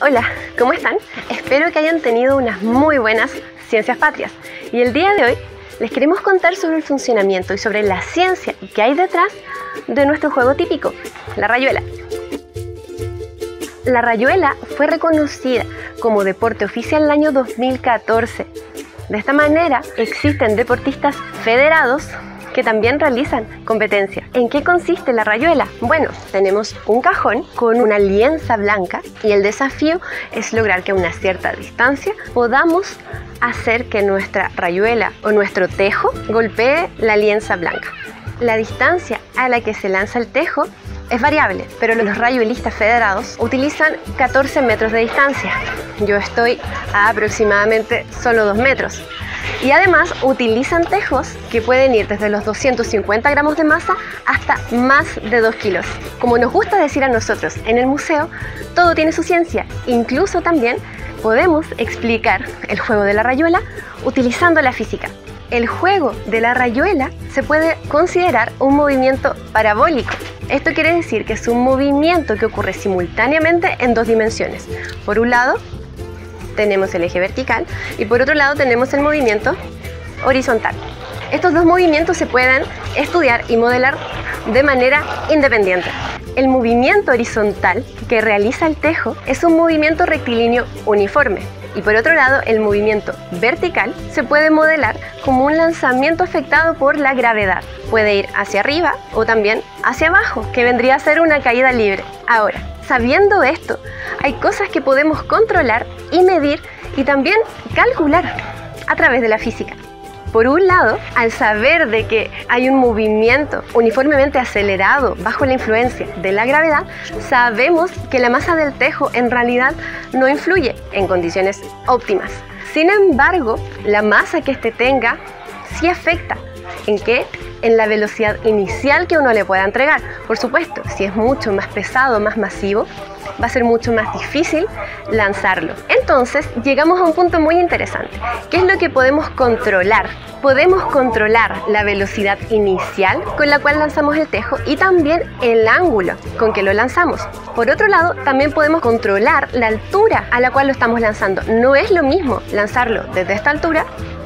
Hola, ¿cómo están? Espero que hayan tenido unas muy buenas ciencias patrias. Y el día de hoy les queremos contar sobre el funcionamiento y sobre la ciencia que hay detrás de nuestro juego típico, la rayuela. La rayuela fue reconocida como deporte oficial el año 2014. De esta manera, existen deportistas federados que también realizan competencias. ¿En qué consiste la rayuela? Bueno, tenemos un cajón con una lienza blanca y el desafío es lograr que a una cierta distancia podamos hacer que nuestra rayuela o nuestro tejo golpee la lienza blanca. La distancia a la que se lanza el tejo es variable, pero los rayuelistas federados utilizan 14 metros de distancia. Yo estoy a aproximadamente solo 2 metros. Y además utilizan tejos que pueden ir desde los 250 gramos de masa hasta más de 2 kilos. Como nos gusta decir a nosotros en el museo, todo tiene su ciencia. Incluso también podemos explicar el juego de la rayuela utilizando la física. El juego de la rayuela se puede considerar un movimiento parabólico. Esto quiere decir que es un movimiento que ocurre simultáneamente en 2 dimensiones. Por un lado, tenemos el eje vertical y por otro lado tenemos el movimiento horizontal. Estos 2 movimientos se pueden estudiar y modelar de manera independiente. El movimiento horizontal que realiza el tejo es un movimiento rectilíneo uniforme y por otro lado el movimiento vertical se puede modelar como un lanzamiento afectado por la gravedad. Puede ir hacia arriba o también hacia abajo, que vendría a ser una caída libre. Ahora, sabiendo esto, hay cosas que podemos controlar y medir y también calcular a través de la física. Por un lado, al saber de que hay un movimiento uniformemente acelerado bajo la influencia de la gravedad, sabemos que la masa del tejo en realidad no influye en condiciones óptimas. Sin embargo, la masa que éste tenga sí afecta. ¿En qué? En la velocidad inicial que uno le pueda entregar. Por supuesto, si es mucho más pesado, más masivo, va a ser mucho más difícil lanzarlo. Entonces, llegamos a un punto muy interesante. ¿Qué es lo que podemos controlar? Podemos controlar la velocidad inicial con la cual lanzamos el tejo y también el ángulo con que lo lanzamos. Por otro lado, también podemos controlar la altura a la cual lo estamos lanzando. No es lo mismo lanzarlo desde esta altura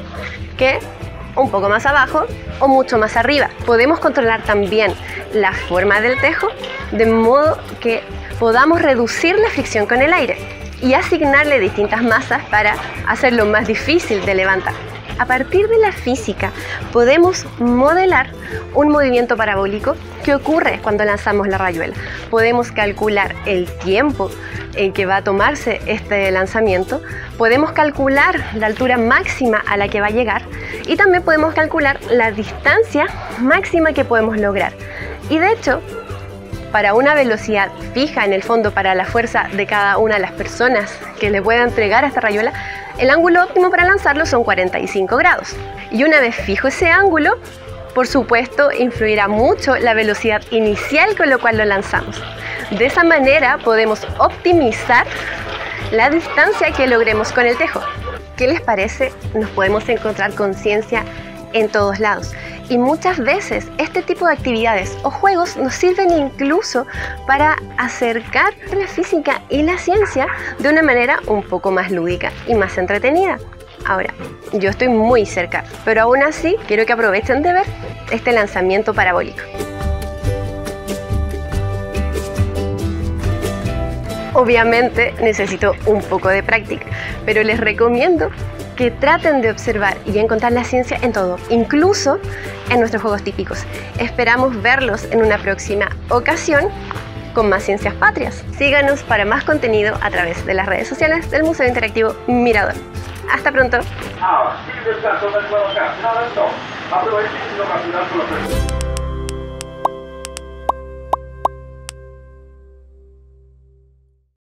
que un poco más abajo o mucho más arriba. Podemos controlar también la forma del tejo de modo que podamos reducir la fricción con el aire y asignarle distintas masas para hacerlo más difícil de levantar. A partir de la física podemos modelar un movimiento parabólico que ocurre cuando lanzamos la rayuela. Podemos calcular el tiempo en que va a tomarse este lanzamiento, podemos calcular la altura máxima a la que va a llegar y también podemos calcular la distancia máxima que podemos lograr. Y de hecho, para una velocidad fija, en el fondo para la fuerza de cada una de las personas que le pueda entregar a esta rayuela, el ángulo óptimo para lanzarlo son 45 grados. Y una vez fijo ese ángulo, por supuesto, influirá mucho la velocidad inicial con la cual lo lanzamos. De esa manera podemos optimizar la distancia que logremos con el tejo. ¿Qué les parece? Nos podemos encontrar con ciencia en todos lados. Y muchas veces este tipo de actividades o juegos nos sirven incluso para acercar la física y la ciencia de una manera un poco más lúdica y más entretenida. Ahora, yo estoy muy cerca, pero aún así quiero que aprovechen de ver este lanzamiento parabólico. Obviamente necesito un poco de práctica, pero les recomiendo que traten de observar y encontrar la ciencia en todo, incluso en nuestros juegos típicos. Esperamos verlos en una próxima ocasión con más ciencias patrias. Síganos para más contenido a través de las redes sociales del Museo Interactivo Mirador. Hasta pronto. Ahora, sin descanso, no puedo acá. No, aprovechen y lo capturan por los